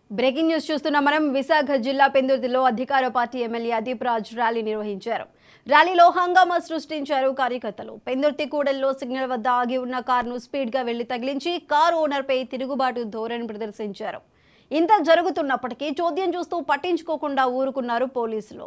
Breaking news చూస్తున్నాం మనం. విశాఖ జిల్లా పెందుర్తిలో అధికార party MLA Adeep Raj rally నిర్వహించారు. ర్యాలీలో హంగామా సృష్టించారు కార్యకర్తలు. పెందుర్తి కూడలిలో సిగ్నల్ వద్ద ఆగి ఉన్న కారును స్పీడ్ గా వెళ్లి తగిలించి కారు ఓనర్పై తిరుగుబాటు ధోరణి ప్రదర్శించారు. ఇంత జరుగుతున్నప్పటికీ చోద్యం చూస్తూ పట్టించుకోకుండా ఊరుకున్నారు పోలీసులు.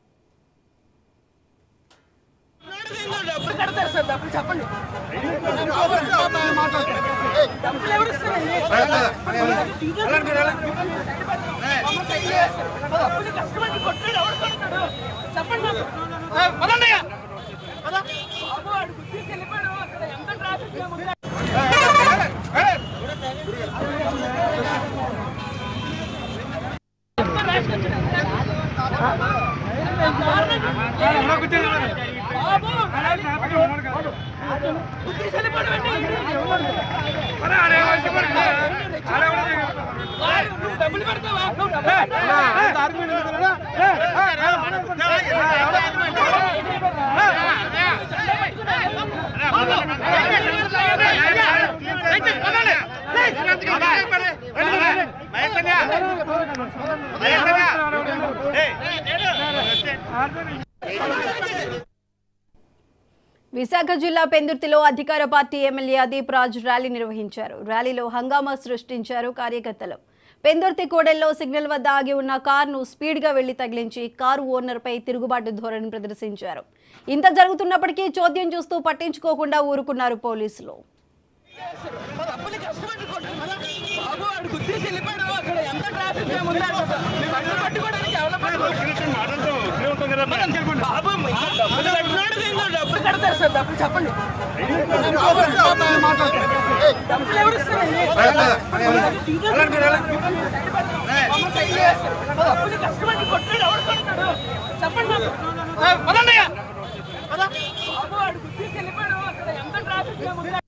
విశాఖ జిల్లా పెందుర్తిలో అధికార party MLA Adeep Raj rally నిర్వహించారు. ర్యాలీలో హంగామా సృష్టించారు కార్యకర్తలు. పెందుర్తి కూడలిలో సిగ్నల్ వద్ద ఆగి ఉన్న కారును స్పీడ్ గా వెళ్లి తగిలించి కారు ఓనర్పై తిరుగుబాటు ధోరణి ప్రదర్శించారు. ఇంత జరుగుతున్నప్పటికీ చోద్యం చూస్తూ పట్టించుకోకుండా ఊరుకున్నారు పోలీసులు. చెప్పండి